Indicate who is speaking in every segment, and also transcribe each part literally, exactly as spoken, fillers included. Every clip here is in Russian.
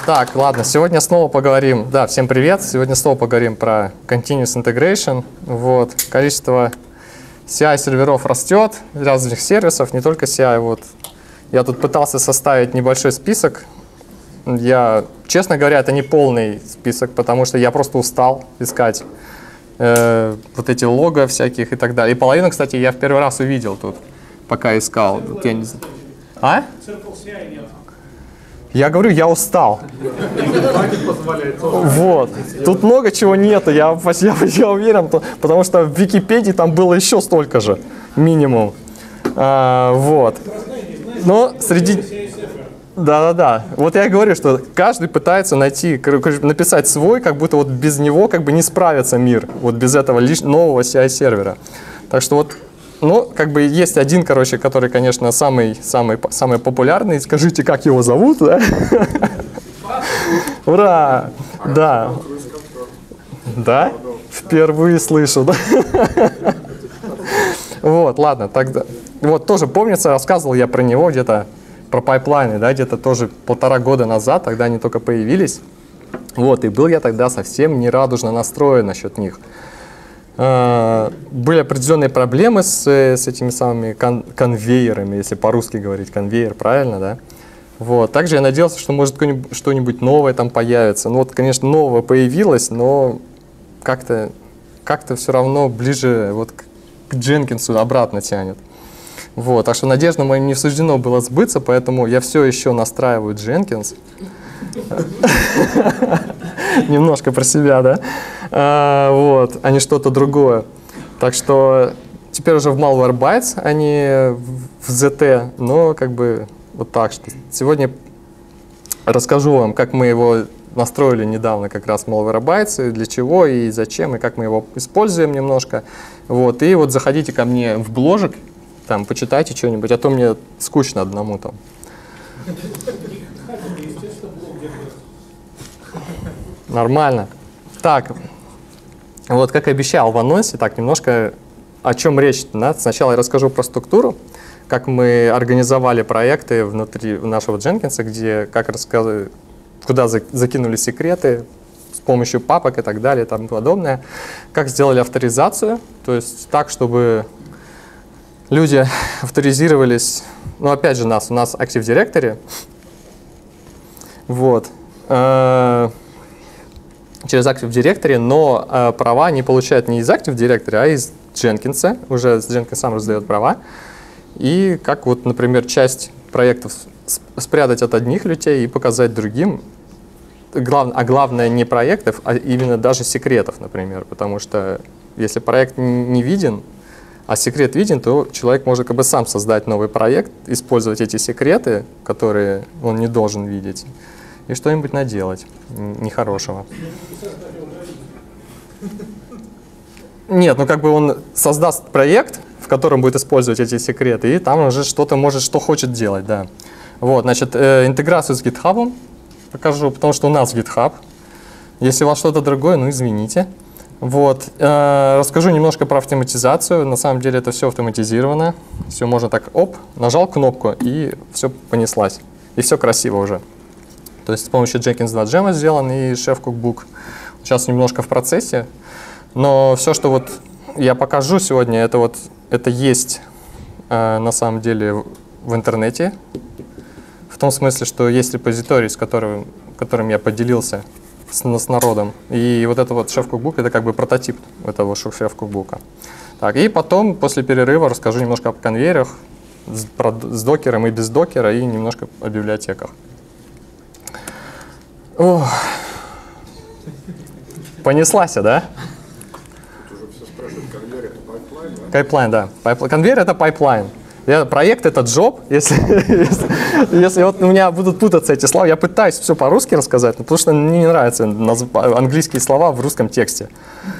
Speaker 1: Так, ладно, сегодня снова поговорим, да, всем привет, сегодня снова поговорим про Continuous Integration. Вот, количество си ай-серверов растет, разных сервисов, не только си ай. Вот. Я тут пытался составить небольшой список. Я, честно говоря, это не полный список, потому что я просто устал искать э, вот эти лого всяких и так далее. И половину, кстати, я в первый раз увидел тут, пока искал. Я не... А? Я говорю, я устал. Вот. Тут много чего нету, я, я, я уверен, потому что в Википедии там было еще столько же, минимум. А, вот. Но среди... Да-да-да. Вот я и говорю, что каждый пытается найти, написать свой, как будто вот без него как бы не справится мир, вот без этого лишь нового си ай-сервера. Так что вот, ну, как бы есть один, короче, который, конечно, самый, самый, самый популярный. Скажите, как его зовут, да? Ура! Да. Да? Впервые слышу, да? Вот, ладно, тогда. Вот тоже помнится, рассказывал я про него где-то, про пайплайны, да, где-то тоже полтора года назад, тогда они только появились. Вот, и был я тогда совсем нерадужно настроен насчет них. Были определенные проблемы с, с этими самыми кон конвейерами, если по-русски говорить, конвейер, правильно, да? Вот. Также я надеялся, что может что-нибудь новое там появится. Ну вот, конечно, новое появилось, но как-то как-то все равно ближе вот к, к Дженкинсу обратно тянет. Вот. Так что надежда моя не суждено было сбыться, поэтому я все еще настраиваю Jenkins. Немножко про себя, да? А, вот, а не что-то другое. Так что теперь уже в Malwarebytes, а не в зет ти, но как бы вот так что. Сегодня расскажу вам, как мы его настроили недавно, как раз Malwarebytes, для чего и зачем, и как мы его используем немножко. Вот, и вот заходите ко мне в бложик, там, почитайте что-нибудь, а то мне скучно одному там. Нормально. Так, вот как и обещал в анонсе, так, немножко о чем речь. Да? Сначала я расскажу про структуру, как мы организовали проекты внутри нашего Jenkins, где, как рассказываю, куда закинули секреты с помощью папок и так далее и тому подобное. Как сделали авторизацию, то есть так, чтобы люди авторизировались, ну опять же нас, у нас Active Directory, вот, через Active Directory, но э, права они получают не из Active Directory, а из Jenkins. Уже с Jenkins сам раздает права. И как вот, например, часть проектов спрятать от одних людей и показать другим. Глав, а главное не проектов, а именно даже секретов, например. Потому что если проект не виден, а секрет виден, то человек может как бы сам создать новый проект, использовать эти секреты, которые он не должен видеть, и что-нибудь наделать нехорошего. Нет, ну как бы он создаст проект, в котором будет использовать эти секреты, и там уже что-то может, что хочет делать, да. Вот, значит, э, интеграцию с GitHub покажу, потому что у нас GitHub. Если у вас что-то другое, ну извините. Вот, э, расскажу немножко про автоматизацию. На самом деле это все автоматизировано. Все можно так, оп, нажал кнопку, и все понеслась. И все красиво уже. То есть с помощью Jenkins два джема сделан и Chef Cookbook. Сейчас немножко в процессе, но все, что вот я покажу сегодня, это вот это есть э, на самом деле в интернете. В том смысле, что есть репозиторий, с которым, которым я поделился с, с народом. И вот это вот Chef Cookbook, это как бы прототип этого Chef Cookbook. Так, и потом, после перерыва, расскажу немножко о конвейерах, с, про, с докером и без докера, и немножко о библиотеках. Ох. Понеслась, да?
Speaker 2: Тут уже все спрашивают, конвейер это пайплайн, да?
Speaker 1: Пайплайн, да. Пайп... Конвейер это пайплайн. Я, проект это job. Если, если, если вот у меня будут путаться эти слова, я пытаюсь все по-русски рассказать, но потому что мне не нравятся английские слова в русском тексте.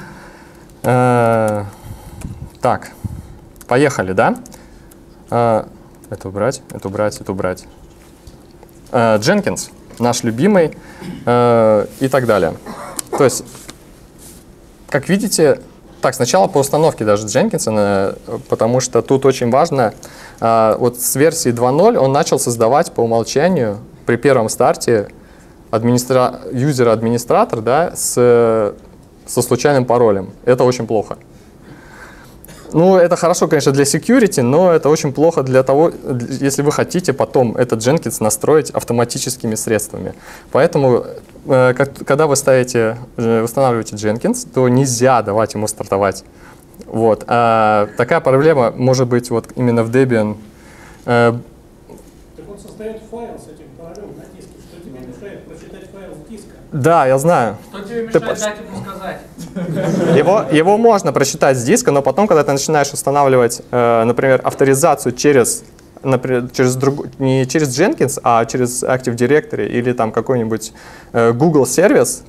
Speaker 1: Э, так, поехали, да? Э, это убрать, это убрать, это убрать. Э, Jenkins. Наш любимый э, и так далее. То есть, как видите, так, сначала по установке даже Jenkins, потому что тут очень важно, э, вот с версии два ноль он начал создавать по умолчанию при первом старте администра... юзера-администратор, да, с, со случайным паролем. Это очень плохо. Ну, это хорошо, конечно, для security, но это очень плохо для того, если вы хотите потом этот Jenkins настроить автоматическими средствами. Поэтому, э, как, когда вы ставите, э, устанавливаете Jenkins, то нельзя давать ему стартовать. Вот. А такая проблема может быть вот именно в Debian. Э,
Speaker 3: так он создает файл с этим паролем на диске. Что тебе мешает прочитать файл с диска?
Speaker 1: Да, я знаю.
Speaker 4: Что тебе мешает
Speaker 1: Ты...
Speaker 4: дать ему сказать?
Speaker 1: Его, его можно прочитать с диска, но потом, когда ты начинаешь устанавливать, э, например, авторизацию через, например, через друг, не через Jenkins, а через Active Directory или там какой-нибудь э, Google сервис,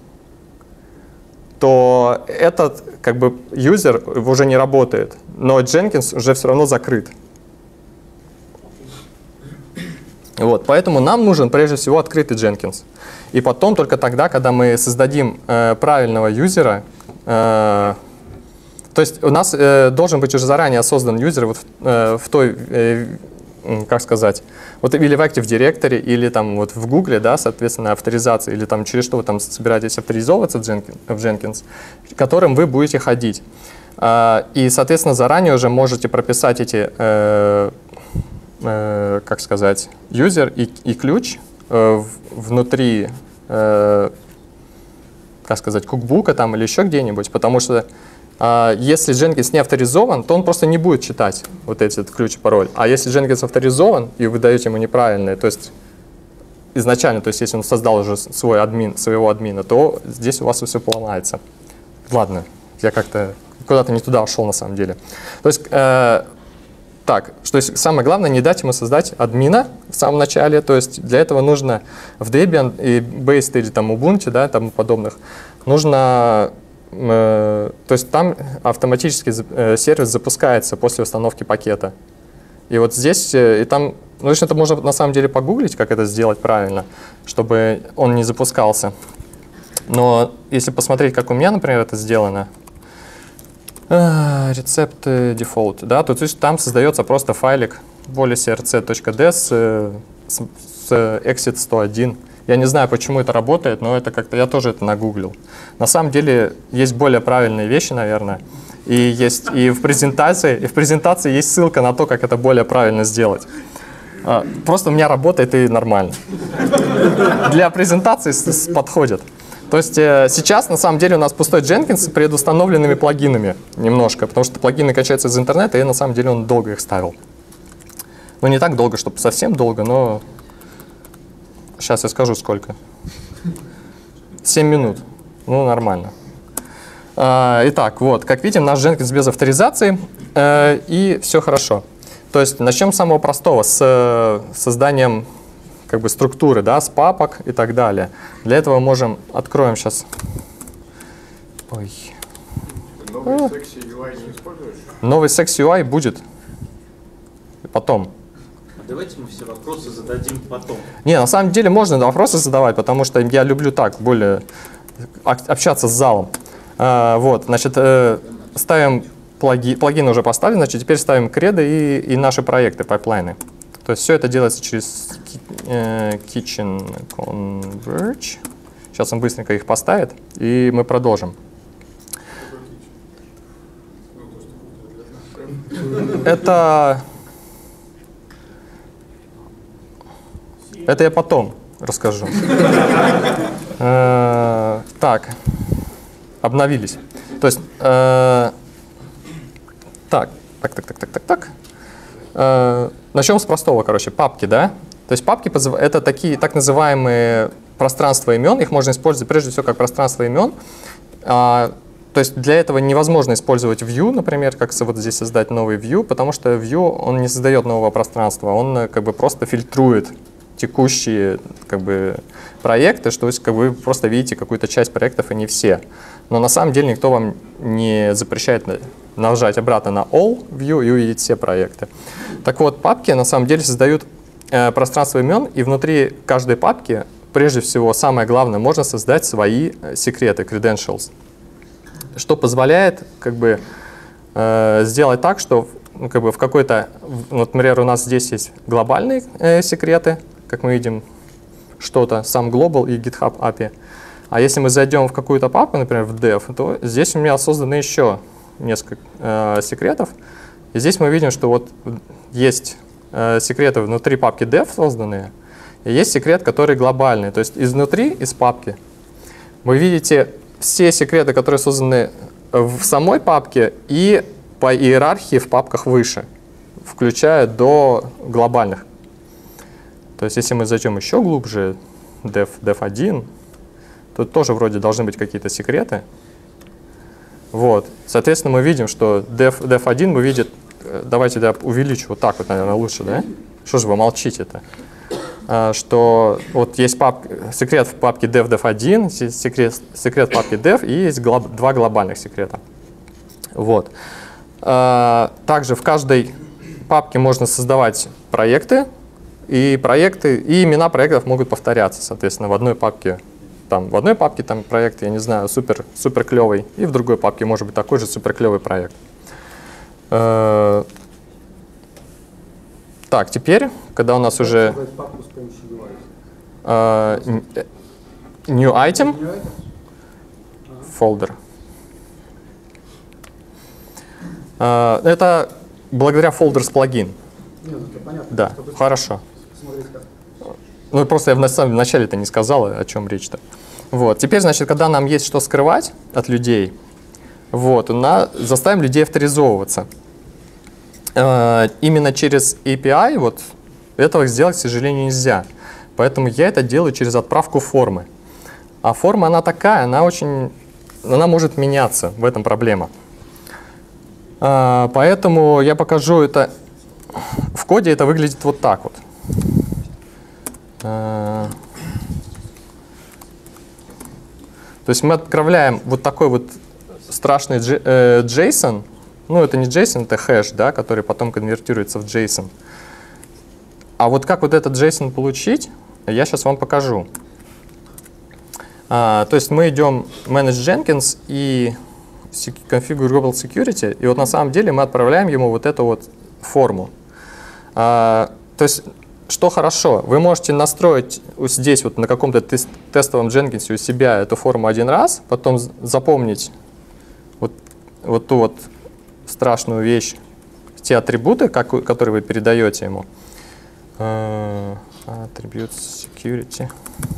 Speaker 1: то этот как бы юзер уже не работает, но Jenkins уже все равно закрыт. Вот, поэтому нам нужен прежде всего открытый Jenkins. И потом только тогда, когда мы создадим э, правильного юзера, э, то есть у нас э, должен быть уже заранее создан юзер вот, э, в той, э, как сказать, вот или в Active Directory, или там вот в Google, да, соответственно, авторизация, или там через что вы там собираетесь авторизовываться в Jenkins, в Jenkins, которым вы будете ходить. Э, и, соответственно, заранее уже можете прописать эти, э, э, как сказать, юзер и, и ключ э, внутри, э, как сказать, кукбука там или еще где-нибудь, потому что э, если Jenkins не авторизован, то он просто не будет читать вот этот ключ и пароль. А если Jenkins авторизован, и вы даете ему неправильные, то есть изначально, то есть если он создал уже свой админ, своего админа, то здесь у вас все поломается. Ладно, я как-то куда-то не туда ушел на самом деле. То есть э, так, что есть, самое главное, не дать ему создать админа в самом начале, то есть для этого нужно в Debian и Based или там Ubuntu, да, тому подобных, нужно, э, то есть там автоматически э, сервис запускается после установки пакета. И вот здесь, э, и там, ну, это можно на самом деле погуглить, как это сделать правильно, чтобы он не запускался. Но если посмотреть, как у меня, например, это сделано, рецепт дефолт, да, то есть там создается просто файлик policrc.d с, с, с exit сто один. Я не знаю, почему это работает, но это как-то я тоже это нагуглил. На самом деле есть более правильные вещи, наверное, и есть и в презентации, и в презентации есть ссылка на то, как это более правильно сделать. Просто у меня работает и нормально. Для презентации подходит. То есть э, сейчас на самом деле у нас пустой Jenkins с предустановленными плагинами немножко, потому что плагины качаются из интернета, и на самом деле он долго их ставил. Ну не так долго, чтобы совсем долго, но сейчас я скажу сколько. семь минут. Ну нормально. А, итак, вот, как видим, наш Jenkins без авторизации, э, и все хорошо. То есть начнем с самого простого, с э, созданием как бы структуры, да, с папок и так далее. Для этого можем, откроем сейчас. Ой.
Speaker 2: Новый секси ю ай не используешь?
Speaker 1: Новый секси ю ай будет потом.
Speaker 5: Давайте мы все вопросы зададим потом.
Speaker 1: Не, на самом деле можно вопросы задавать, потому что я люблю так, более общаться с залом. А, вот, значит, э, ставим плаги, плагины уже поставили, значит, теперь ставим креды и, и наши проекты, пайплайны. То есть все это делается через э, Kitchen Converge. Сейчас он быстренько их поставит, и мы продолжим. Это, это я потом расскажу. Э, так, обновились. То есть, э, так, так, так, так, так, так, так. Э, начнем с простого, короче, папки, да? То есть папки — это такие так называемые пространства имен, их можно использовать прежде всего как пространство имен. А, то есть для этого невозможно использовать view, например, как вот здесь создать новый view, потому что view, он не создает нового пространства, он как бы просто фильтрует текущие как бы проекты, что есть, как вы просто видите какую-то часть проектов, и не все. Но на самом деле никто вам не запрещает нажать обратно на All View и увидеть все проекты. Так вот, папки на самом деле создают э, пространство имен, и внутри каждой папки, прежде всего, самое главное, можно создать свои секреты, credentials, что позволяет как бы э, сделать так, что ну, как бы в какой-то, вот, например, у нас здесь есть глобальные э, секреты, как мы видим, что-то, сам global и GitHub эй пи ай. А если мы зайдем в какую-то папку, например, в dev, то здесь у меня созданы еще несколько э, секретов. И здесь мы видим, что вот есть э, секреты внутри папки dev созданные, и есть секрет, который глобальный. То есть изнутри, из папки, вы видите все секреты, которые созданы в самой папке и по иерархии в папках выше, включая до глобальных. То есть если мы зайдем еще глубже, dev, dev один, тут тоже вроде должны быть какие-то секреты. Вот. Соответственно, мы видим, что dev, dev один мы видим, давайте я увеличу вот так вот, наверное, лучше, да? Что же вы молчите-то? А, что вот есть пап, секрет в папке dev, dev один, секрет, секрет в папке dev и есть глоб, два глобальных секрета. Вот. А, также в каждой папке можно создавать проекты, и проекты, и имена проектов могут повторяться, соответственно, в одной папке. Там, в одной папке там проект, я не знаю, супер, супер клевый, и в другой папке может быть такой же супер клевый проект. Э, так, теперь, когда у нас уже э, new item, folder. Э, это благодаря folders плагин. Да, хорошо. Ну, просто я в самом начале-то не сказал, о чем речь-то. Вот. Теперь, значит, когда нам есть что скрывать от людей, вот, на, заставим людей авторизовываться. Э, именно через эй пи ай вот, этого сделать, к сожалению, нельзя. Поэтому я это делаю через отправку формы. А форма, она такая, она очень, она может меняться, в этом проблема. Э, поэтому я покажу это, в коде это выглядит вот так вот. То есть мы отправляем вот такой вот страшный JSON, ну это не JSON, это хэш, да, который потом конвертируется в JSON. А вот как вот этот JSON получить, я сейчас вам покажу. А, то есть мы идем Manage Jenkins и Configure Global Security, и вот на самом деле мы отправляем ему вот эту вот форму. А, то есть что хорошо, вы можете настроить здесь вот на каком-то тест, тестовом Jenkins у себя эту форму один раз, потом запомнить вот, вот ту вот страшную вещь, те атрибуты, как, которые вы передаете ему. Uh, Attributes Security.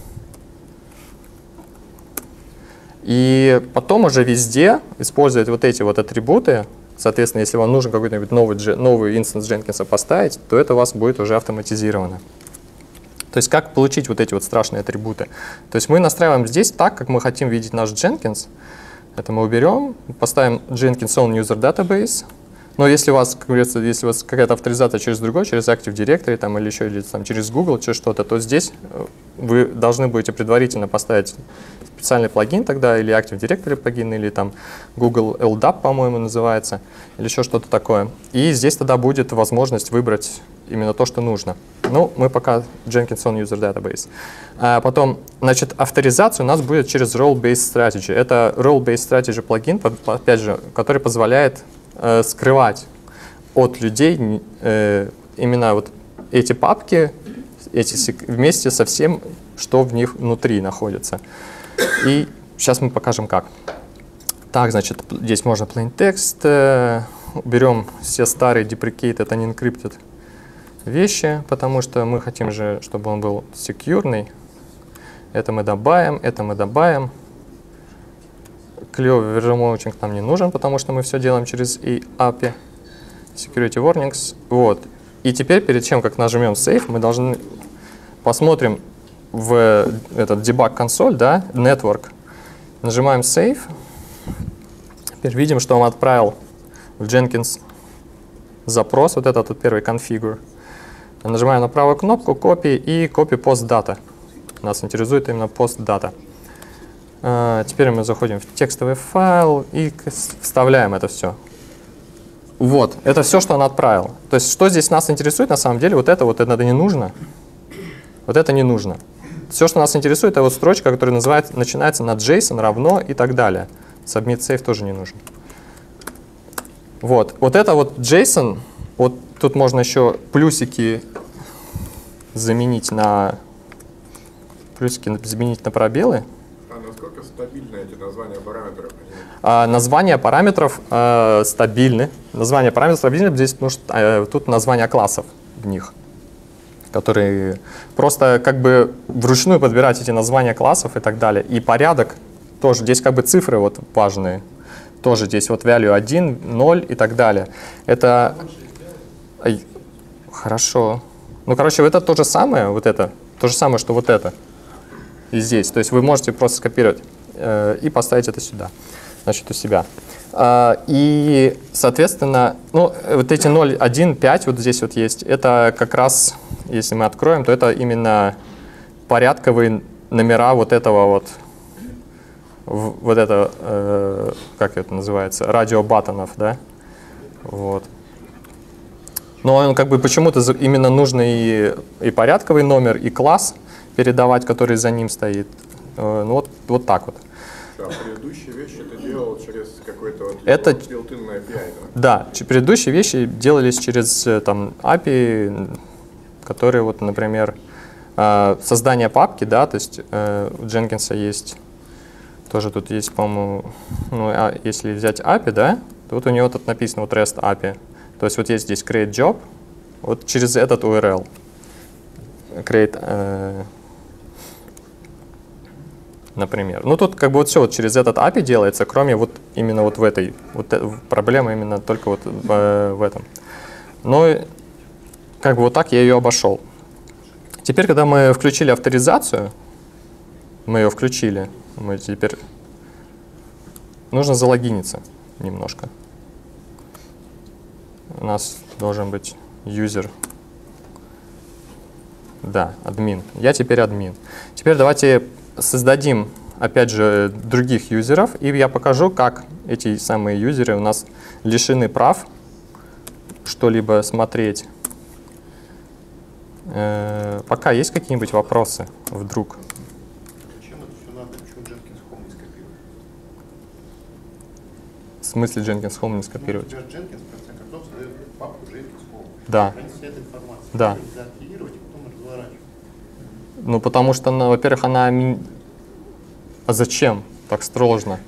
Speaker 1: И потом уже везде использовать вот эти вот атрибуты. Соответственно, если вам нужен какой-нибудь новый, новый инстанс Jenkins поставить, то это у вас будет уже автоматизировано. То есть как получить вот эти вот страшные атрибуты? То есть мы настраиваем здесь так, как мы хотим видеть наш Jenkins. Это мы уберем, поставим Jenkins on User Database. Но если у вас, как говорится, если у вас какая-то авторизация через другой, через Active Directory там, или еще или, там, через Google, через что-то, то здесь вы должны будете предварительно поставить специальный плагин тогда, или Active Directory плагин, или там Google эл дап, по-моему, называется, или еще что-то такое. И здесь тогда будет возможность выбрать именно то, что нужно. Ну, мы пока Jenkins on User Database. А потом, значит, авторизация у нас будет через Role-Based Strategy. Это Role-Based Strategy плагин, опять же, который позволяет э, скрывать от людей э, именно вот эти папки, эти вместе со всем, что в них внутри находится. И сейчас мы покажем как. Так, значит, здесь можно plain text. Э, берем все старые deprecated, unencrypted вещи, потому что мы хотим же, чтобы он был секьюрный. Это мы добавим, это мы добавим. Клевый version нам не нужен, потому что мы все делаем через эй пи ай. Security warnings. Вот. И теперь, перед тем, как нажмем Save, мы должны посмотрим в этот debug консоль, да, network. Нажимаем Save. Теперь видим, что он отправил в Jenkins запрос, вот этот вот первый configure. Нажимаем на правую кнопку Copy и Copy Post Data. Нас интересует именно Post Data. А, теперь мы заходим в текстовый файл и вставляем это все. Вот, это все, что он отправил. То есть, что здесь нас интересует, на самом деле, вот это вот это не нужно. Вот это не нужно. Все, что нас интересует, это вот строчка, которая называется, начинается на JSON равно и так далее. Submit Save тоже не нужен. Вот, вот это вот JSON, вот тут можно еще плюсики заменить на плюсики заменить на пробелы.
Speaker 2: А насколько стабильны эти названия параметров?
Speaker 1: А, названия параметров э, стабильны. Названия параметров стабильны, здесь потому что э, тут названия классов в них, которые просто как бы вручную подбирать эти названия классов и так далее. И порядок тоже, здесь как бы цифры вот важные. Тоже здесь вот value один, ноль и так далее. Это... Ай, хорошо. Ну, короче, это то же самое, вот это, то же самое, что вот это. И здесь. То есть вы можете просто скопировать э, и поставить это сюда, значит, у себя. Э, и, соответственно, ну, вот эти ноль, один, пять вот здесь вот есть. Это как раз, если мы откроем, то это именно порядковые номера вот этого вот, вот это, э, как это называется, радиобаттонов, да? Вот. Но он как бы почему-то именно нужно и, и порядковый номер, и класс передавать, который за ним стоит. Э, ну вот, вот так вот.
Speaker 2: А предыдущие вещи ты делал через какой-то вот
Speaker 1: Это-
Speaker 2: built-in эй пи ай, да?
Speaker 1: Да, ч- предыдущие вещи делались через э, там эй пи ай, которые вот, например, э, создание папки, да, то есть э, у Jenkins есть, тоже тут есть, по-моему, ну, а если взять эй пи ай, да, то вот у него тут написано вот REST эй пи ай. То есть вот есть здесь create job, вот через этот ю ар эл create, э, например. Ну тут как бы вот все вот через этот эй пи ай делается, кроме вот именно вот в этой, вот э- проблема именно только вот в, э, в этом. Но и как бы вот так я ее обошел. Теперь, когда мы включили авторизацию, мы ее включили, мы теперь нужно залогиниться немножко. У нас должен быть юзер. Да, админ. Я теперь админ. Теперь давайте создадим, опять же, других юзеров, и я покажу, как эти самые юзеры у нас лишены прав что-либо смотреть. Э, пока есть какие-нибудь вопросы вдруг?
Speaker 4: Зачем это все надо? Почему Jenkins Home не скопировать?
Speaker 1: В смысле Jenkins Home не скопировать?
Speaker 4: Ну, у тебя Jenkins, в конце концов, создает папку Jenkins Home.
Speaker 1: Да.
Speaker 4: Хранит вся эта информация.
Speaker 1: Да.
Speaker 4: Ее заархивировать и потом разворачивать.
Speaker 1: Ну, потому что, она, во-первых, она... ми- А зачем так сложно?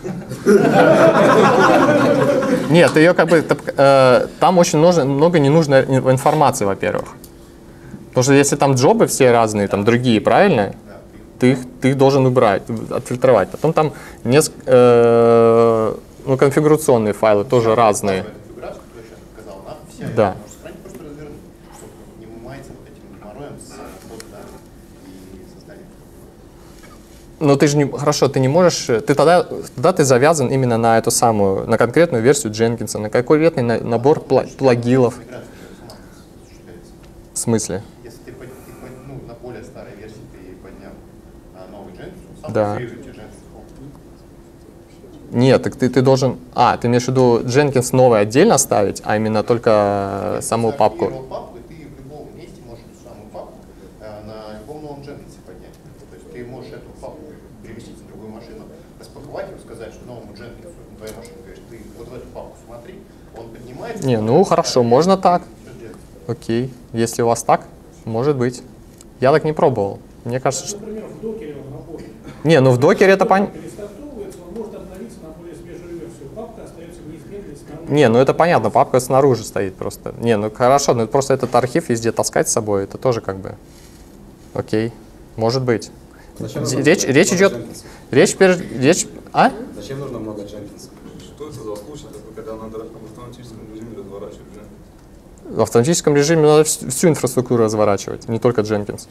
Speaker 1: Нет, ее как бы... так, э, там очень нужно, много ненужной ин- информации, во-первых. Потому что если там джобы все разные, там другие, правильно? Ты их, ты их должен убрать, отфильтровать. Потом там несколько... э, ну, конфигурационные файлы тоже разные.
Speaker 4: Конфигурацию, которую я сейчас показал, она вся
Speaker 1: Да.
Speaker 4: ее можно сохранить, просто развернуть, чтобы не мается вот этим геморроем с созданием и созданием.
Speaker 1: Но ты же не... Хорошо, ты не можешь... Ты тогда, тогда ты завязан именно на эту самую, на конкретную версию Jenkins, на конкретный на- набор пла- плагилов.
Speaker 4: Конфигурация сама осуществляется.
Speaker 1: В смысле?
Speaker 4: Если ты, под- ты под- ну, на более старой версии ты поднял а, новый Jenkins, он сам
Speaker 1: Да.
Speaker 4: конфигурирует тебе Jenkins Home.
Speaker 1: Нет, так ты, ты должен... А, ты имеешь в виду Jenkins новый отдельно ставить, а именно только
Speaker 4: Если
Speaker 1: саму
Speaker 4: ты
Speaker 1: папку?
Speaker 4: заархивировал папку, и ты в любом месте можешь эту самую папку э, на любом новом Jenkins поднять. То есть ты можешь эту папку переместить на другую машину, распаковать и сказать, что новому Jenkins на твоей машине, говоришь, ты вот в эту папку смотри, он поднимается.
Speaker 1: Не, ну хорошо, можно так.
Speaker 4: Всё делается.
Speaker 1: Окей, если у вас так, может быть. Я так не пробовал. Мне кажется, что...
Speaker 3: Например, в докере он работает.
Speaker 1: Не, ну в докере это понятно.
Speaker 3: Перестартовывается, он может обновиться на более свежую версию. Папка остается неизменной снаружи.
Speaker 1: Не, ну это понятно, папка снаружи стоит просто. Не, ну хорошо, но просто этот архив везде таскать с собой, это тоже как бы... Окей, может быть.
Speaker 6: Зачем
Speaker 1: Д-
Speaker 6: нужно
Speaker 1: Речь,
Speaker 6: много
Speaker 1: речь идет...
Speaker 6: Jenkins?
Speaker 1: Речь, пер- речь... А?
Speaker 6: Зачем нужно много Jenkins?
Speaker 7: Что это за случай, такой, когда надо в автоматическом режиме разворачивать Jenkins?
Speaker 1: В автоматическом режиме надо вс- всю инфраструктуру разворачивать, не только Jenkins.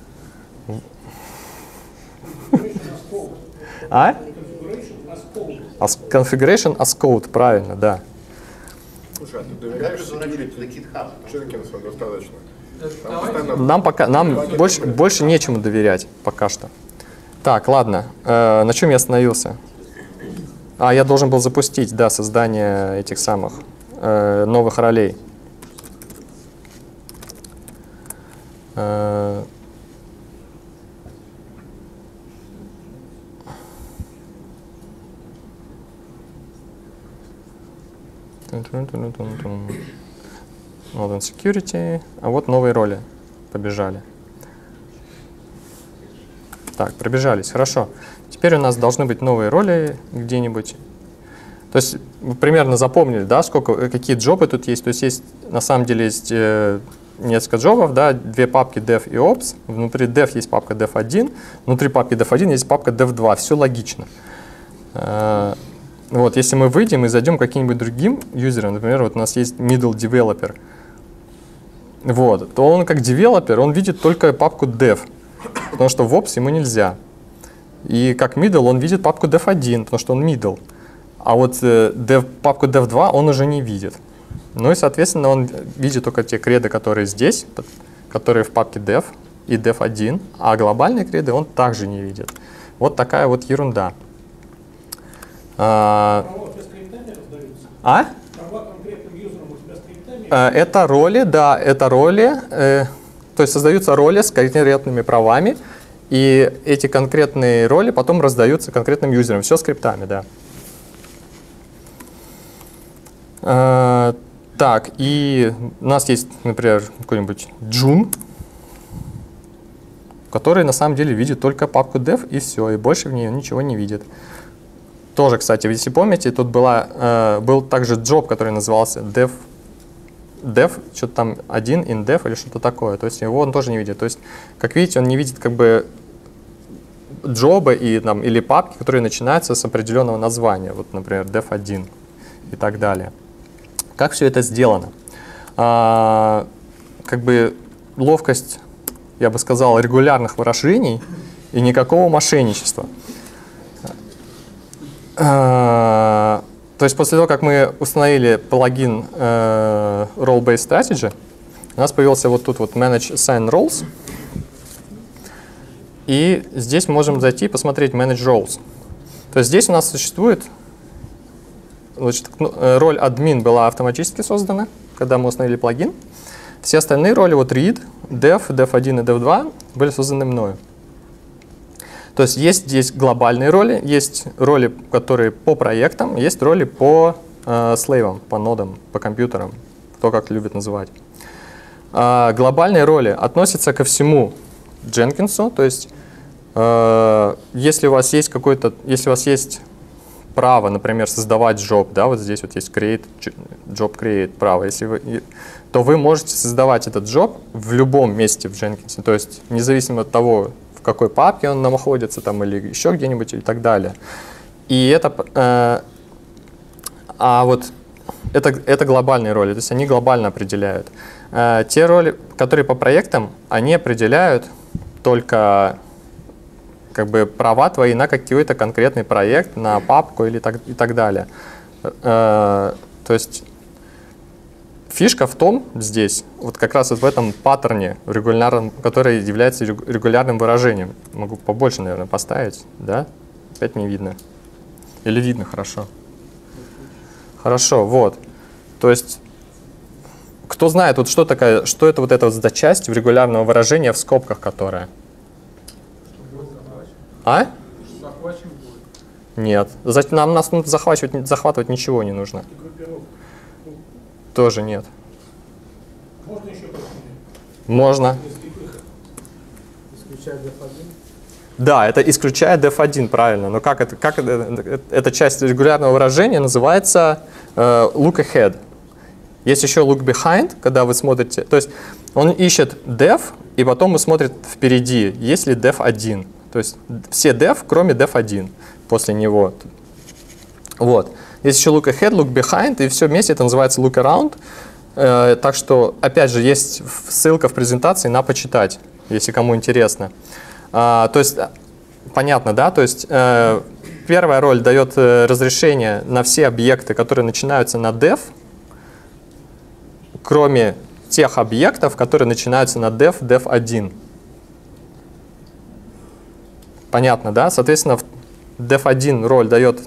Speaker 1: А?
Speaker 3: Configuration as code.
Speaker 1: As configuration as code, правильно, да.
Speaker 2: Слушай, а ты
Speaker 4: Как
Speaker 2: доверяешь
Speaker 4: разворачивать на
Speaker 2: security
Speaker 4: GitHub?
Speaker 2: Jenkins достаточно? Там постоянно
Speaker 1: Нам пока, нам больше, больше нечему доверять пока что. Так, ладно. Э, на чем я остановился? А, я должен был запустить, да, создание этих самых э, новых ролей. Э, тун-тун-тун-тун-тун. Вот он, security, а вот новые роли побежали. Так, пробежались, хорошо. Теперь у нас должны быть новые роли где-нибудь. То есть вы примерно запомнили, да, сколько, какие джобы тут есть. То есть есть, на самом деле, есть э, несколько джобов, да, две папки dev и ops. Внутри dev есть папка dev один, внутри папки dev один есть папка dev два. Все логично. Э, вот, если мы выйдем и зайдем к каким-нибудь другим юзерам, например, вот у нас есть middle developer, вот, то он как девелопер, он видит только папку dev, потому что в ops ему нельзя. И как middle он видит папку dev один, потому что он middle. А вот э, dev, папку dev два он уже не видит. Ну и, соответственно, он видит только те креды, которые здесь, которые в папке dev и dev один, а глобальные креды он также не видит. Вот такая вот ерунда. А,
Speaker 3: Права у тебя скриптами раздаются?
Speaker 1: а?
Speaker 3: Права конкретным юзерам у тебя скриптами?
Speaker 1: Э, Это роли, да, это роли. Э, то есть создаются роли с конкретными правами, и эти конкретные роли потом раздаются конкретным юзерам. Все скриптами, да. Э, так, и у нас есть, например, какой-нибудь Джун, который на самом деле видит только папку dev и все, и больше в ней ничего не видит. Тоже, кстати, если помните, тут была, э, был также job, который назывался dev, dev что-то там один in dev или что-то такое. То есть его он тоже не видит. То есть, как видите, он не видит как бы джобы и, там, или папки, которые начинаются с определенного названия. Вот, например, dev один и так далее. Как все это сделано? А, как бы ловкость, я бы сказал, регулярных выражений и никакого мошенничества. Uh, то есть после того, как мы установили плагин uh, Role-Based Strategy, у нас появился вот тут вот Manage Assign Roles. И здесь мы можем зайти и посмотреть Manage Roles. То есть здесь у нас существует, значит, роль админ была автоматически создана, когда мы установили плагин. Все остальные роли, вот read, dev, dev один и dev два, были созданы мною. То есть есть здесь глобальные роли, есть роли, которые по проектам, есть роли по э, слейвам, по нодам, по компьютерам, кто как любит называть. Э, глобальные роли относятся ко всему Jenkins, то есть э, если у вас есть какой-то, если у вас есть право, например, создавать job, да, вот здесь вот есть create, job create право, если вы, то вы можете создавать этот job в любом месте в Jenkins, то есть независимо от того, в какой папке он находится, там, или еще где-нибудь, и так далее. И это, э, а вот это, это глобальные роли, то есть они глобально определяют. Э, те роли, которые по проектам, они определяют только как бы права твои на какой-то конкретный проект, на папку или так, и так далее. Э, то есть фишка в том здесь, вот как раз вот в этом паттерне, регулярном, который является регулярным выражением. Могу побольше, наверное, поставить, да? Опять не видно. Или видно хорошо? Хорошо, вот. То есть, кто знает, вот что такое, что это вот эта вот за часть регулярного выражения в скобках, которая? А?
Speaker 3: Захвачен будет.
Speaker 1: Нет. Нам нас захватывать, захватывать ничего не нужно. Тоже нет.
Speaker 3: Можно еще посмотреть?
Speaker 1: Можно.
Speaker 3: Исключая dev один?
Speaker 1: Да, это исключая dev один, правильно. Но как это, как это, эта часть регулярного выражения называется э, look ahead. Есть еще look behind, когда вы смотрите. То есть он ищет dev, и потом он смотрит впереди, есть ли dev один. То есть все dev, кроме dev один после него. Вот. Есть еще look ahead, look behind, и все вместе это называется look around. Э, так что, опять же, есть ссылка в презентации на почитать, если кому интересно. А, то есть, понятно, да? То есть, э, первая роль дает э, разрешение на все объекты, которые начинаются на dev, кроме тех объектов, которые начинаются на dev, dev один. Понятно, да? Соответственно, dev один роль дает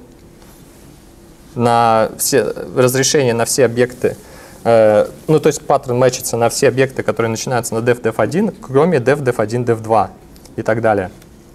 Speaker 1: на все, разрешение на все объекты, э, ну то есть паттерн мэчится на все объекты, которые начинаются на dev, dev один, кроме dev, dev один, dev два и так далее.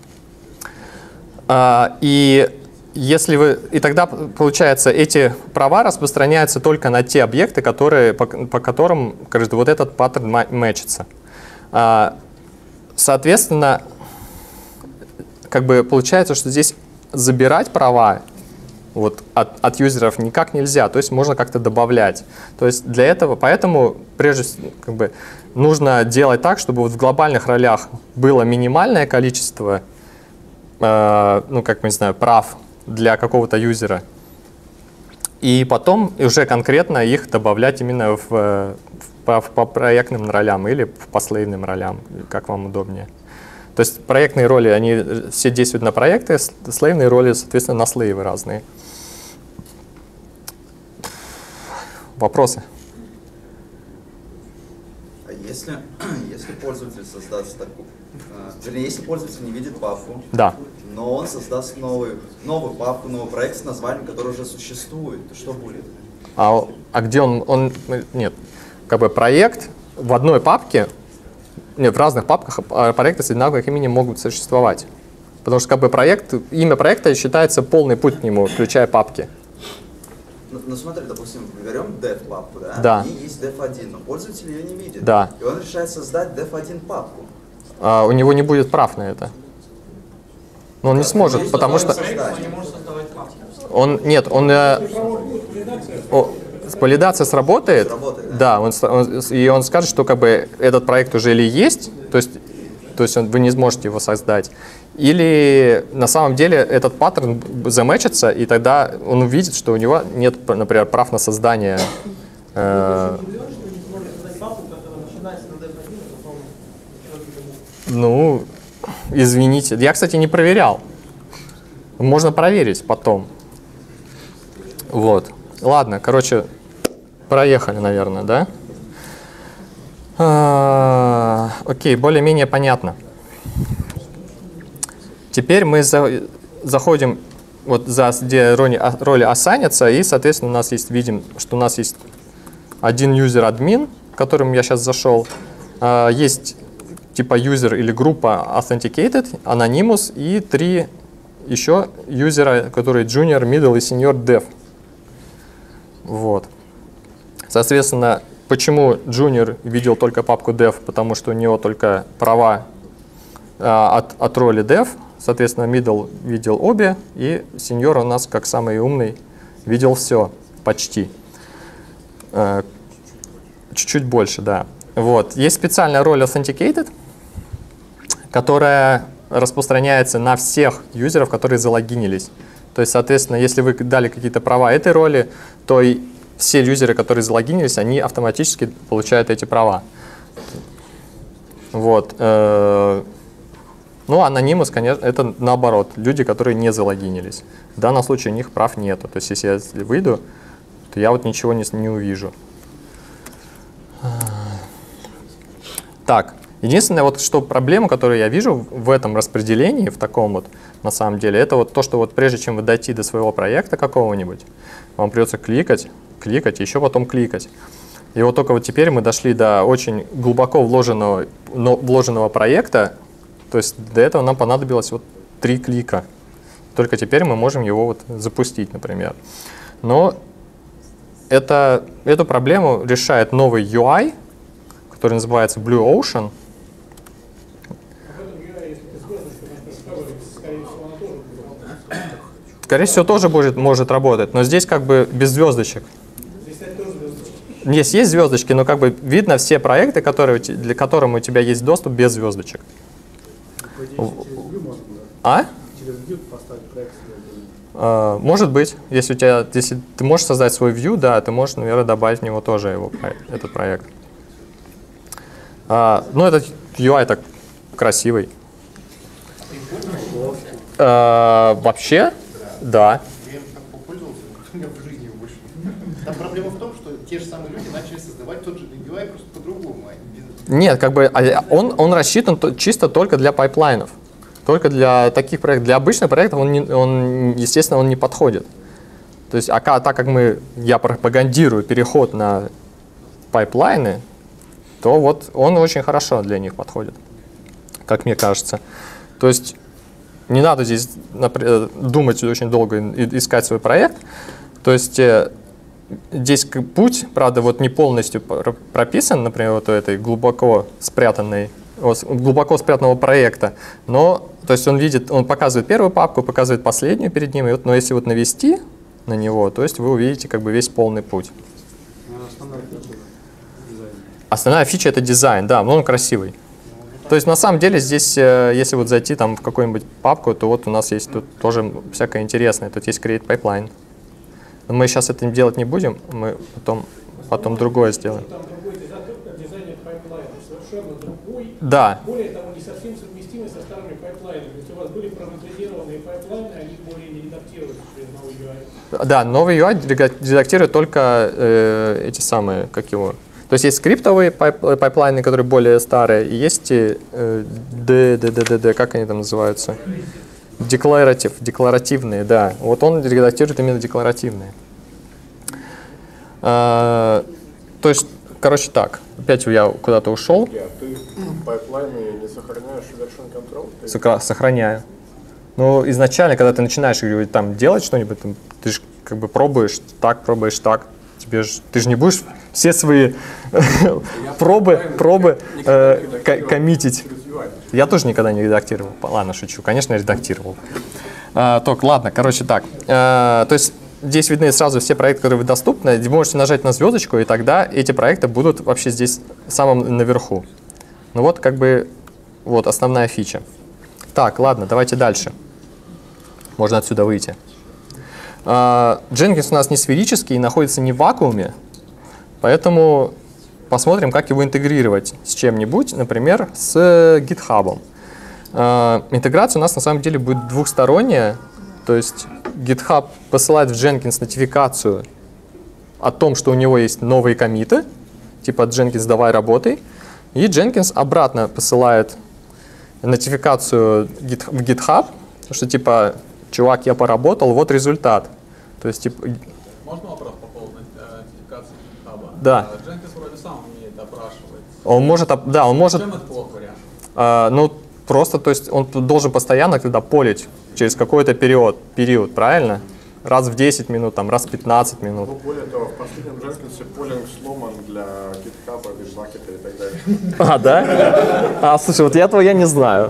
Speaker 1: А, и если вы, и тогда получается эти права распространяются только на те объекты, которые, по, по которым, кажется, вот этот паттерн мэчится. А, соответственно, как бы получается, что здесь забирать права вот, от, от юзеров никак нельзя, то есть можно как-то добавлять. То есть для этого, поэтому прежде всего как бы, нужно делать так, чтобы вот в глобальных ролях было минимальное количество э, ну, как мы не знаю, прав для какого-то юзера, и потом уже конкретно их добавлять именно в, в, по, по проектным ролям или по слейвным ролям, как вам удобнее. То есть проектные роли, они все действуют на проекты, слейвные роли, соответственно, на слейвы разные. Вопросы?
Speaker 6: А если, если пользователь создаст такую, э, вернее, если пользователь не видит папку,
Speaker 1: Да.
Speaker 6: но он создаст новый, новую папку, новый проект с названием, который уже существует, то что будет?
Speaker 1: А, а где он, он? Нет. Как бы проект в одной папке, нет, в разных папках проекты с одинаковым именем могут существовать. Потому что как бы проект, имя проекта считается полный путь к нему, включая папки.
Speaker 6: Ну, ну смотри, допустим, берем dev папку, да?
Speaker 1: Да.
Speaker 6: И есть dev один, но пользователь ее не видит.
Speaker 1: Да.
Speaker 6: И он решает создать dev один папку.
Speaker 1: А, у него не будет прав на это. Но он не сможет, потому что он, нет, он, э, о, валидация сработает,
Speaker 6: Сработает,
Speaker 1: да, он, он, и он скажет, что как бы этот проект уже или есть, то есть, то есть он, вы не сможете его создать, или на самом деле этот паттерн заметчится, и тогда он увидит, что у него нет, например, прав на создание. Э, ну, извините, я, кстати, не проверял. Можно проверить потом. Вот. Ладно, короче, проехали, наверное, да? А, окей, более-менее понятно. Теперь мы за, заходим, вот за, где роли, роли ассайнятся, и, соответственно, у нас есть, видим, что у нас есть один юзер-админ, к которому я сейчас зашел, а, есть типа user или группа authenticated, anonymous и три еще юзера, которые junior, middle и senior dev. Вот. Соответственно, почему junior видел только папку dev? Потому что у него только права а, от, от роли dev. Соответственно, middle видел обе, и senior у нас, как самый умный, видел все, почти. А, чуть-чуть больше, да. Вот. Есть специальная роль authenticated, которая распространяется на всех юзеров, которые залогинились. То есть, соответственно, если вы дали какие-то права этой роли, то и все юзеры, которые залогинились, они автоматически получают эти права. Вот. Ну, анонимус, конечно, это наоборот, люди, которые не залогинились. В данном случае у них прав нету. То есть, если я выйду, то я вот ничего не, не увижу. Так. Единственное, вот, что проблема, которую я вижу в этом распределении, в таком вот, на самом деле, это вот то, что вот прежде чем вы дойти до своего проекта какого-нибудь, вам придется кликать, кликать, и еще потом кликать. И вот только вот теперь мы дошли до очень глубоко вложенного, но, вложенного проекта, то есть до этого нам понадобилось вот три клика. Только теперь мы можем его вот запустить, например. Но это, эту проблему решает новый ю ай, который называется Blue Ocean. Скорее всего, тоже будет, может работать, но здесь как бы без звездочек. Здесь есть звездочки, но как бы видно все проекты, которые, для которых у тебя есть доступ без звездочек. А? А, может быть, если у тебя, если ты можешь создать свой view, да, ты можешь, наверное, добавить в него тоже его, этот проект. А, ну, этот ю ай так красивый. А, вообще, да.
Speaker 4: Я им так попользовался, у меня в жизни больше. Там проблема в том, что те же самые люди начали создавать тот же ю ай просто по-другому.
Speaker 1: Нет, как бы он, он рассчитан чисто только для пайплайнов. Только для таких проектов. Для обычных проектов он, не, он естественно, он не подходит. То есть, а так как мы, я пропагандирую переход на пайплайны, то вот он очень хорошо для них подходит, как мне кажется. То есть не надо здесь например, думать очень долго и искать свой проект. То есть здесь путь, правда, вот не полностью прописан, например, вот у этой глубоко спрятанной вот, глубоко спрятанного проекта. Но, то есть он видит, он показывает первую папку, показывает последнюю перед ним. И вот, но если вот навести на него, то есть вы увидите как бы весь полный путь. Основная фича — это дизайн, да, но он красивый. То есть на самом деле здесь, если вот зайти там в какую-нибудь папку, то вот у нас есть тут тоже всякое интересное. Тут есть Create Pipeline. Но мы сейчас это делать не будем, мы потом, потом другое сделаем.
Speaker 3: Там другой дизайн пайплайна, совершенно другой.
Speaker 1: Да.
Speaker 3: Более того, не совсем совместимый со старыми пайплайнами. То есть у вас были параметризированные пайплайны, они более не редактируются через новый ю ай.
Speaker 1: Да, новый ю ай редактирует только э, эти самые, как его. То есть есть скриптовые пайп, пайплайны, которые более старые, и есть э, д, д, д, д, д, как они там называются? Декларатив, декларативные, да. Вот он редактирует именно декларативные. А, то есть, короче, так. Опять я куда-то ушел.
Speaker 2: А ты пайплайны не сохраняешь version control? Ты...
Speaker 1: Сокра- сохраняю. Ну, изначально, когда ты начинаешь там делать что-нибудь, там, ты же как бы пробуешь так, пробуешь так. Тебе ж, ты же не будешь все свои пробы, пробы э, коммитить. Я тоже никогда не редактировал. Ладно, шучу. Конечно, я редактировал. А, только, ладно, короче, так. А, то есть здесь видны сразу все проекты, которые вы доступны. Вы можете нажать на звездочку, и тогда эти проекты будут вообще здесь в самом наверху. Ну вот, как бы, вот основная фича. Так, ладно, давайте дальше. Можно отсюда выйти. А, Jenkins у нас не сферический и находится не в вакууме, поэтому посмотрим, как его интегрировать с чем-нибудь, например, с GitHub. Uh, интеграция у нас на самом деле будет двухсторонняя, то есть GitHub посылает в Jenkins нотификацию о том, что у него есть новые коммиты, типа Jenkins, давай работай, и Jenkins обратно посылает нотификацию в GitHub, что типа, чувак, я поработал, вот результат. То есть, типа...
Speaker 8: Можно вопрос по поводу нотификации GitHub?
Speaker 1: Да.
Speaker 8: Jenkins вроде сам умеет опрашивать.
Speaker 1: Он может, да, он может...
Speaker 8: Чем это плохо вариант?
Speaker 1: А, ну, просто, то есть он должен постоянно когда полить через какой-то период, период, правильно? Раз в десять минут, там, раз в пятнадцать минут.
Speaker 2: Ну, более того, в последнем Jenkins полинг сломан для GitHub, Bitbucket и так далее.
Speaker 1: А, да? А, слушай, вот этого я не знаю.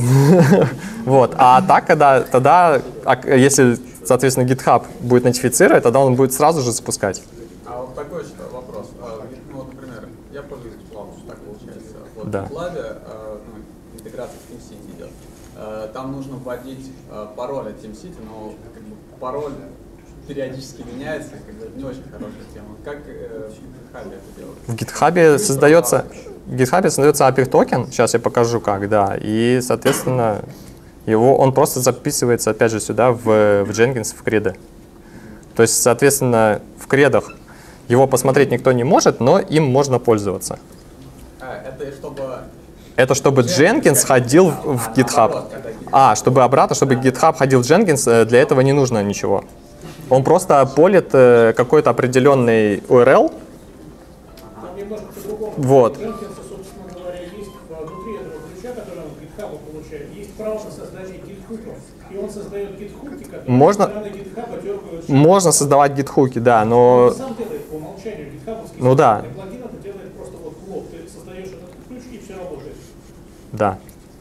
Speaker 1: Вот, а так, когда, тогда, если, соответственно, GitHub будет нотифицировать, тогда он будет сразу же запускать.
Speaker 8: А вот такой еще вопрос. Ну, вот, например, я пользуюсь GitLab, что так получается. Вот
Speaker 1: Да.
Speaker 8: в GitLab ну, интеграция с TeamCity идет. Там нужно вводить пароль от TeamCity, но как бы, пароль периодически меняется, как бы, это не очень хорошая тема. Как э, в GitHub это делать?
Speaker 1: В GitHub создается, в GitHub создается эй пи ай токен, сейчас я покажу как, да, и, соответственно, его, он просто записывается, опять же, сюда, в, в Jenkins, в креды. То есть, соответственно, в кредах его посмотреть никто не может, но им можно пользоваться.
Speaker 8: А, это чтобы...
Speaker 1: Это чтобы Jenkins ходил в GitHub. А, чтобы обратно, чтобы GitHub ходил в Jenkins, для этого не нужно ничего. Он просто полит какой-то определенный ю ар эл.
Speaker 3: Там немножко по-другому.
Speaker 1: Вот.
Speaker 3: У Jenkins, собственно говоря, есть внутри этого ключа, который он GitHub получает, есть право на создание гитхуков. И он создает гитхуки, которые
Speaker 1: Можно,
Speaker 3: стороны GitHub дергают.
Speaker 1: можно создавать гитхуки, да, но...
Speaker 3: Он сам делает по умолчанию гитхабовский.
Speaker 1: Ну да.
Speaker 3: Плагин это делает просто вот блок. Ты создаешь этот ключ и все работает.
Speaker 1: Да.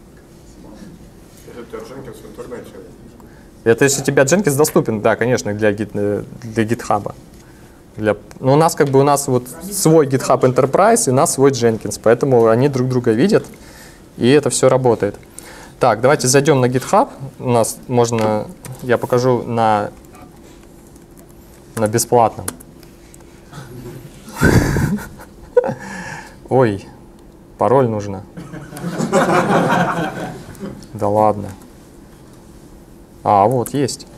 Speaker 2: Если у тебя Jenkins в интернете.
Speaker 1: Это если у тебя Jenkins доступен, да, конечно, для, гит, для GitHub. Для, ну, у нас как бы у нас вот свой GitHub Enterprise и у нас свой Jenkins, поэтому они друг друга видят, и это все работает. Так, давайте зайдем на GitHub. У нас можно, я покажу на, на бесплатном. Ой, пароль нужно. Да ладно. А, вот, есть.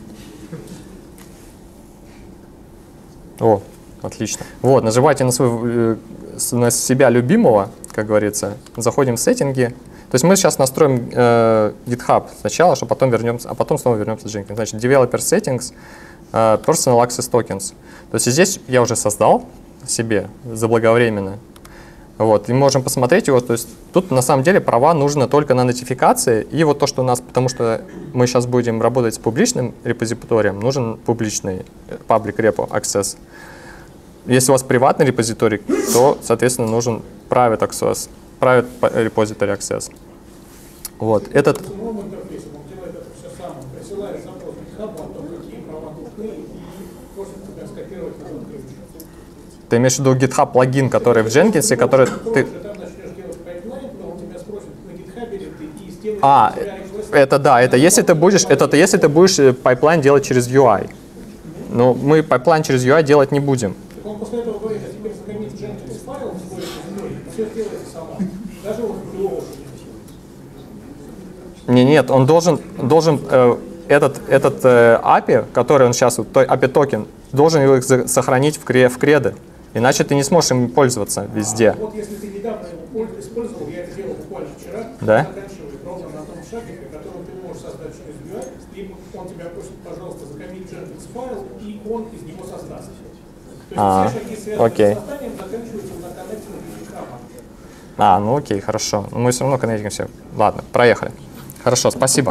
Speaker 1: О, отлично. Вот, нажимайте на, свой, на себя любимого, как говорится. Заходим в сеттинги. То есть мы сейчас настроим э, GitHub сначала, чтобы потом вернемся, а потом снова вернемся в Jenkins. Значит, Developer Settings, э, Personal Access Tokens. То есть здесь я уже создал себе заблаговременно. Вот, и можем посмотреть его, то есть тут на самом деле права нужно только на нотификации, и вот то, что у нас, потому что мы сейчас будем работать с публичным репозиторием, нужен публичный public repo access. Если у вас приватный репозиторий, то, соответственно, нужен private access. private repository access. Вот, этот...
Speaker 3: В новом интерфейсе он делает это все сам, он присылает запрос GitHub о том, какие права нужны, и просит тебя скопировать этот ключ.
Speaker 1: Ты имеешь в виду GitHub плагин, который в Jenkins, который ты...
Speaker 3: Там начнешь делать пайплайн, то он тебя спросит, на GitHub ли ты, и сделает
Speaker 1: А,
Speaker 3: у тебя request.
Speaker 1: это да, это если ты будешь, это если ты будешь пайплайн делать через ю ай. Но мы пайплайн через ю ай делать не будем.
Speaker 3: Так он после этого говорит, а теперь закоммит Jenkins файл в свой репозиторий, и все сделается сама. Даже вот в Duo.
Speaker 1: Не, нет, он должен, должен э, этот, этот э, эй пи ай, который он сейчас, вот, эй пи ай токен, должен его за- сохранить в, кре, в креды. Иначе ты не сможешь им пользоваться везде.
Speaker 3: А вот если ты недавно его использовал, я это делал буквально вчера,
Speaker 1: Да?
Speaker 3: заканчивает ровно на том шаге, при котором ты можешь создать через ю ай, и он тебя просит, пожалуйста, закоммит Jenkins файл, и он из него создаст. То есть
Speaker 1: А,
Speaker 3: все шаги, связанные
Speaker 1: окей.
Speaker 3: с созданием, заканчиваются на коннекторе GitHub.
Speaker 1: А, ну окей, хорошо. Мы все равно коннектимся. Ладно, проехали. Хорошо, спасибо.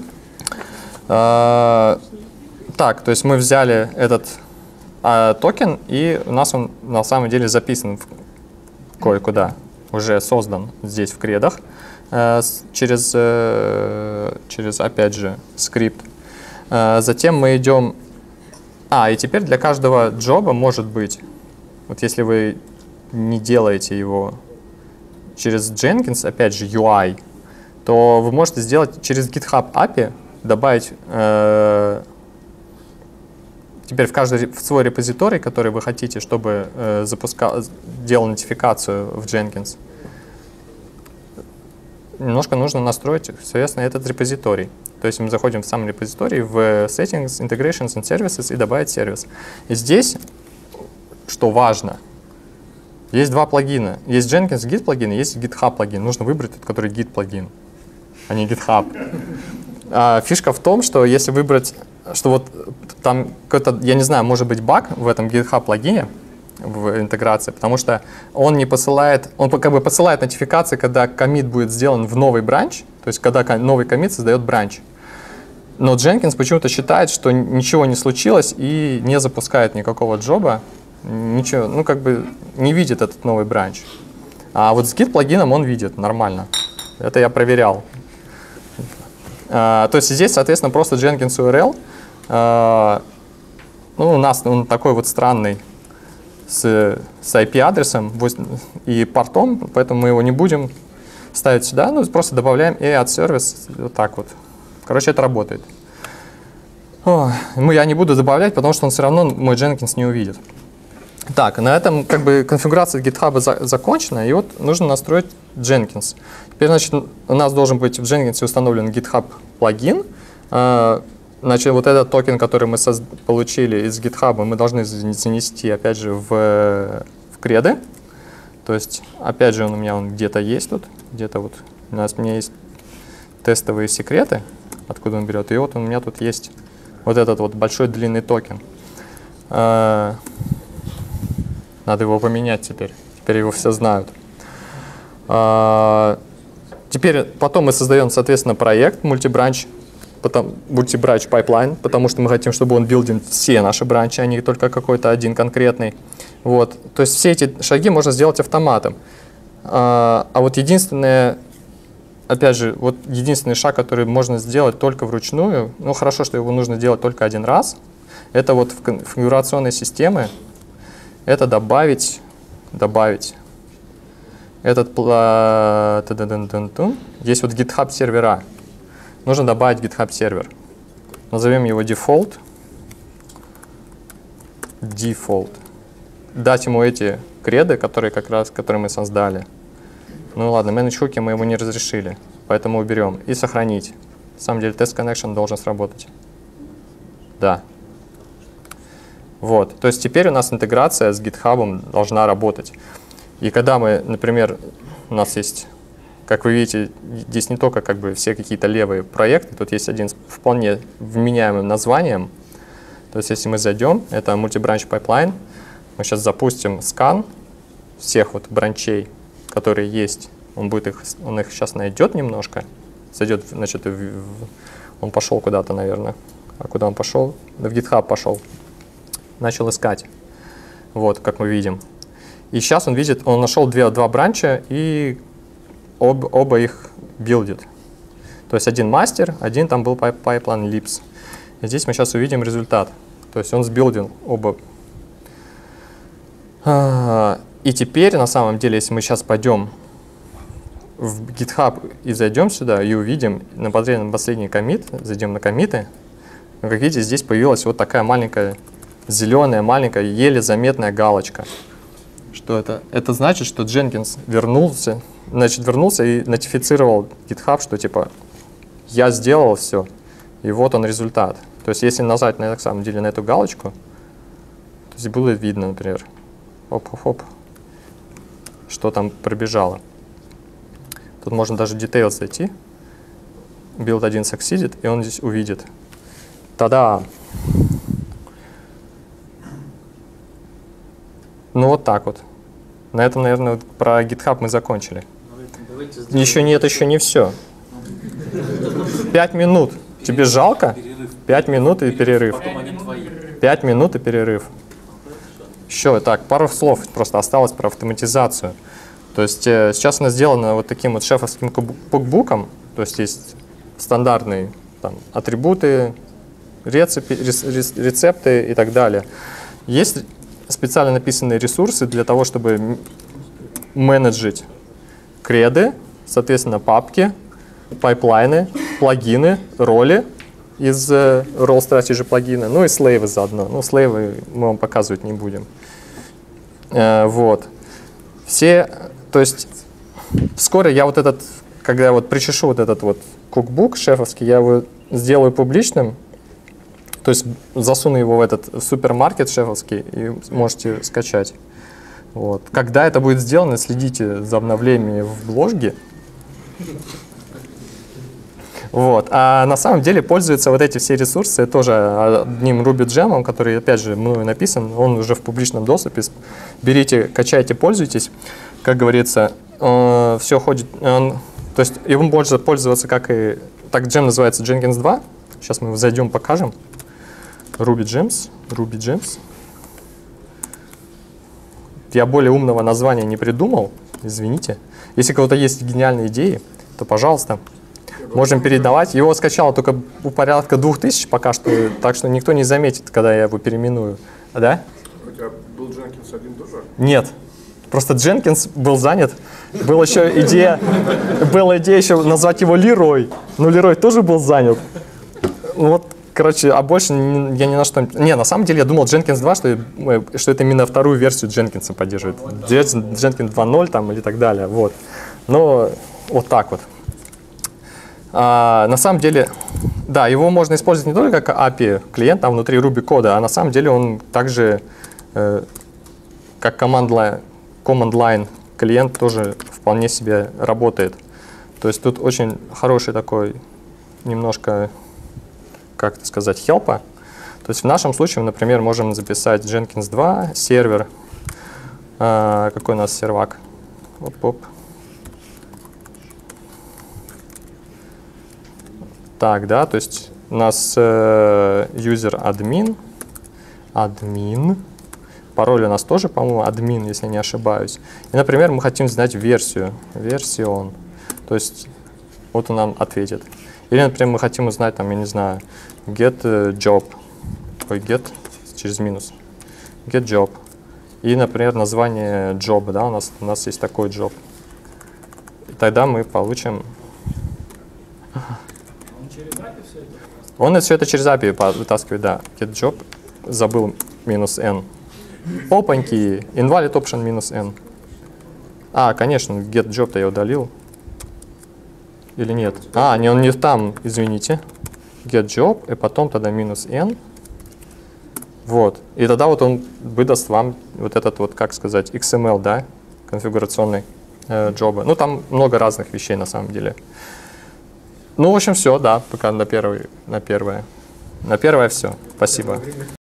Speaker 1: А, так, то есть мы взяли этот а, токен, и у нас он на самом деле записан в кое-куда, уже создан здесь в кредах э, с- через, э, через, опять же, скрипт. Э, затем мы идем... А, и теперь для каждого джоба может быть, вот если вы не делаете его через Jenkins, опять же, ю ай, то вы можете сделать через GitHub эй пи ай, добавить э, теперь в каждый ре- в свой репозиторий, который вы хотите, чтобы э, запускал, делал нотификацию в Jenkins. Немножко нужно настроить, соответственно, этот репозиторий. То есть мы заходим в сам репозиторий, в Settings, Integrations and Services и добавить сервис. И здесь, что важно, есть два плагина. Есть Jenkins Git плагин, есть GitHub плагин. Нужно выбрать тот, который Git плагин, а не GitHub. А, фишка в том, что если выбрать, что вот там какой-то, я не знаю, может быть баг в этом GitHub плагине, в интеграции, потому что он не посылает, он как бы посылает нотификации, когда коммит будет сделан в новый бранч, то есть когда ко- новый коммит создает бранч. Но Jenkins почему-то считает, что ничего не случилось и не запускает никакого джоба, ничего, ну как бы не видит этот новый бранч. А вот с Git плагином он видит нормально. Это я проверял. А, то есть здесь, соответственно, просто Jenkins ю ар эл. А, ну, у нас он такой вот странный, с, с ай пи-адресом и портом, поэтому мы его не будем ставить сюда, ну, просто добавляем и add service, вот так вот. Короче, это работает. О, ну, я не буду добавлять, потому что он все равно мой Jenkins не увидит. Так, на этом как бы конфигурация GitHub за, закончена, и вот нужно настроить Jenkins. Теперь, значит, у нас должен быть в Jenkins установлен GitHub плагин. Э, значит, вот этот токен, который мы соз- получили из GitHub, мы должны занести, опять же, в, в креды. То есть, опять же, он у меня он где-то есть тут, где-то вот у нас у меня есть тестовые секреты, откуда он берет, и вот у меня тут есть вот этот вот большой длинный токен. Э, Надо его поменять теперь. Теперь его все знают. А, теперь потом мы создаем, соответственно, проект мультибранч, потом мультибранч пайплайн, потому что мы хотим, чтобы он билдил все наши бранчи, а не только какой-то один конкретный. Вот. То есть все эти шаги можно сделать автоматом. А, а вот единственное, опять же, вот единственный шаг, который можно сделать только вручную, ну хорошо, что его нужно делать только один раз, это вот в конфигурационной системе, это добавить, добавить этот, пла- та-да-дун-дун-дун. Есть вот GitHub сервера. Нужно добавить GitHub сервер. Назовем его default. Default. Дать ему эти креды, которые как раз, которые мы создали. Ну ладно, manage hooки мы ему не разрешили, поэтому уберем. И сохранить. На самом деле test connection должен сработать. Да. Вот, то есть теперь у нас интеграция с GitHub должна работать. И когда мы, например, у нас есть, как вы видите, здесь не только как бы все какие-то левые проекты, тут есть один с вполне вменяемым названием. То есть если мы зайдем, это multi-branch pipeline, мы сейчас запустим скан всех вот бранчей, которые есть. Он будет их, он их сейчас найдет немножко, зайдет, значит, в, в, он пошел куда-то, наверное. А куда он пошел? Да в GitHub пошел. Начал искать, вот, как мы видим. И сейчас он видит, он нашел две, два бранча, и об, оба их билдит. То есть один мастер, один там был pipeline libs. И здесь мы сейчас увидим результат. То есть он сбилдил оба. И теперь, на самом деле, если мы сейчас пойдем в GitHub и зайдем сюда, и увидим на последний, последний коммит, зайдем на коммиты, как видите, здесь появилась вот такая маленькая, зеленая, маленькая, еле заметная галочка. Что это? Это значит, что Jenkins вернулся, значит, вернулся и нотифицировал GitHub, что типа я сделал все, и вот он результат. То есть если нажать на, на самом деле на эту галочку, то здесь будет видно, например, оп-оп-оп, что там пробежало. Тут можно даже details зайти, build один succeeded, и он здесь увидит. Та-да! Ну вот так вот. На этом, наверное, вот про GitHub мы закончили. Еще нет, еще не все. Пять минут. Тебе жалко? Пять минут и перерыв. Пять минут и перерыв. Еще так, пару слов просто осталось про автоматизацию. То есть э, сейчас она сделана вот таким вот шефовским кукбуком. То есть есть стандартные там, атрибуты, рецепи, рецепты и так далее. Есть специально написанные ресурсы для того, чтобы менеджить креды, соответственно, папки, пайплайны, плагины, роли из uh, Role Strategy плагина, ну и слейвы заодно. Ну, слейвы мы вам показывать не будем. Uh, вот. Все, то есть, вскоре я вот этот, когда я вот причешу вот этот вот кукбук шефовский, я его сделаю публичным, то есть засуну его в этот супермаркет шефовский и можете скачать. Вот. Когда это будет сделано, следите за обновлениями в блоге. Вот. А на самом деле пользуются вот эти все ресурсы тоже одним Ruby Gem, который, опять же, мною написан, он уже в публичном доступе. Берите, качайте, пользуйтесь. Как говорится, э, все ходит, э, то есть им можно пользоваться как и, так джем называется Jenkins два. Сейчас мы зайдем, покажем. Ruby Gems, Ruby Gems. Я более умного названия не придумал, извините. Если у кого-то есть гениальные идеи, то, пожалуйста, можем передавать. Его скачало только у порядка двух тысяч пока что, так что никто не заметит, когда я его переименую. Да?
Speaker 2: У тебя был Jenkins один тоже?
Speaker 1: Нет. Просто Jenkins был занят. Была еще идея, была идея еще назвать его Leroy. Но Leroy тоже был занят. Вот, короче, а больше я ни на что... Не, на самом деле я думал Jenkins два, что, что это именно вторую версию Jenkins поддерживает. Jenkins два ноль там или так далее. Вот. Но вот так вот. А, на самом деле, да, его можно использовать не только как эй пи ай клиент там внутри Ruby кода, а на самом деле он также э, как command line, command line клиент тоже вполне себе работает. То есть тут очень хороший такой немножко, как это сказать, хелпа. То есть в нашем случае, мы, например, можем записать Jenkins два, сервер. А, какой у нас сервак? Оп-оп. Так, да, то есть у нас э, user admin, admin, пароль у нас тоже, по-моему, admin, если не ошибаюсь. И, например, мы хотим знать версию, версион, то есть вот он нам ответит. Или, например, мы хотим узнать, там, я не знаю, get job, ой, get через минус, get job. И, например, название job, да, у нас, у нас есть такой job. И тогда мы получим... Он все это через эй пи ай вытаскивает, да. Get job, забыл, минус n. Опаньки, invalid option минус n. А, конечно, get job-то я удалил. Или нет? А, не, он не там, извините. Get job, и потом тогда минус n. Вот. И тогда вот он выдаст вам вот этот вот, как сказать, икс эм эл, да, конфигурационный э, джоба. Ну, там много разных вещей на самом деле. Ну, в общем, все, да, пока на первое, на первое. На первое все. Спасибо.